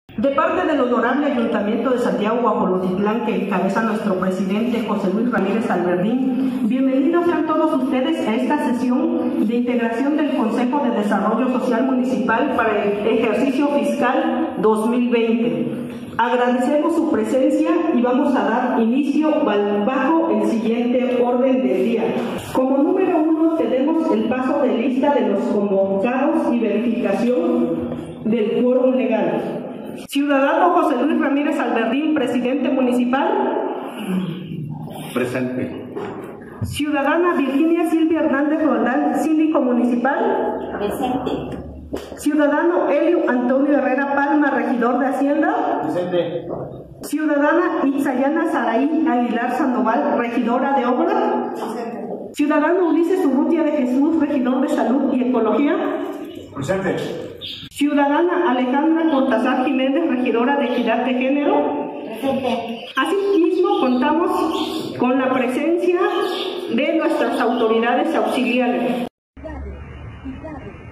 De parte del Honorable Ayuntamiento de Santiago Guajolotitlán, que encabeza nuestro presidente José Luis Ramírez Alberdín, bienvenidos sean todos ustedes a esta sesión de integración del Consejo de Desarrollo Social Municipal para el ejercicio fiscal 2020. Agradecemos su presencia y vamos a dar inicio bajo el siguiente orden del día. Como número 1 tenemos el paso de lista de los convocados y verificación del quórum legal. Ciudadano José Luis Ramírez Alberdín, presidente municipal. Presente. Ciudadana Virginia Silvia Hernández Roldán, síndico municipal. Presente. Ciudadano Helio Antonio Herrera Palma, regidor de Hacienda. Presente. Ciudadana Itzayana Saraí Aguilar Sandoval, regidora de Obra. Presente. Ciudadano Ulises Urrutia de Jesús, regidor de Salud y Ecología. Presente. Ciudadana Alejandra Cortázar Jiménez, regidora de Equidad de Género. Presente. Asimismo, contamos con la presencia de nuestras autoridades auxiliares.